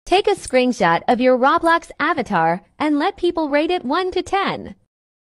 Take a screenshot of your Roblox avatar and let people rate it 1 to 10.